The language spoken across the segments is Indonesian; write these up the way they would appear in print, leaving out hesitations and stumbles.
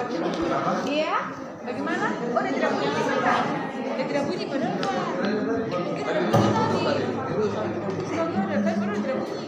Iya, bagaimana? Oh, dia tidak bunyi kan? Dia tidak bunyi padahal kita tidak bunyi tadi. Soalnya ada kan baru tidak bunyi.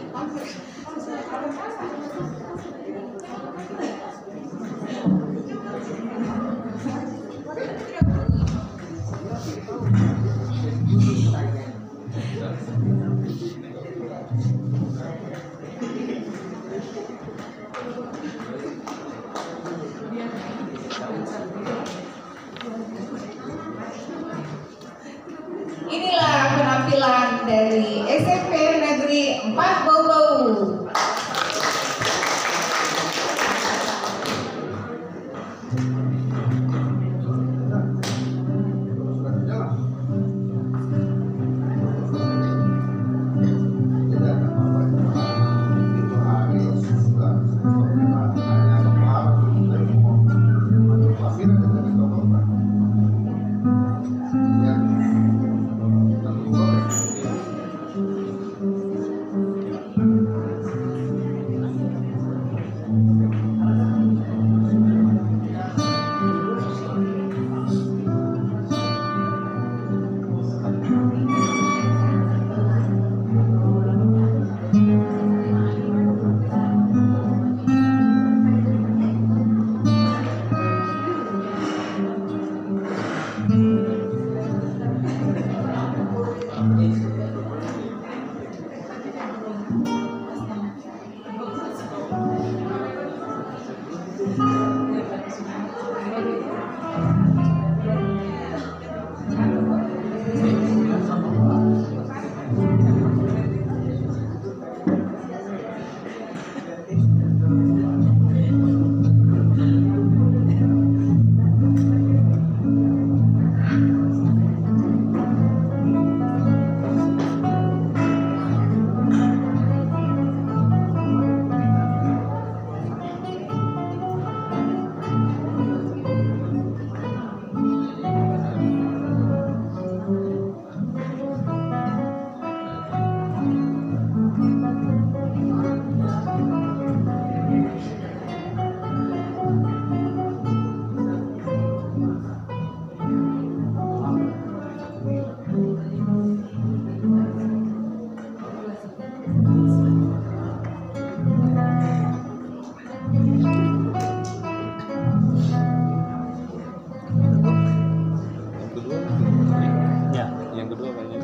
Inilah penampilan dari SMP Negeri 4 Bau-Bau. Yang kedua kayaknya.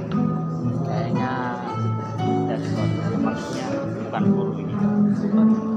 Kayaknya dari tempatnya bukan guru ini.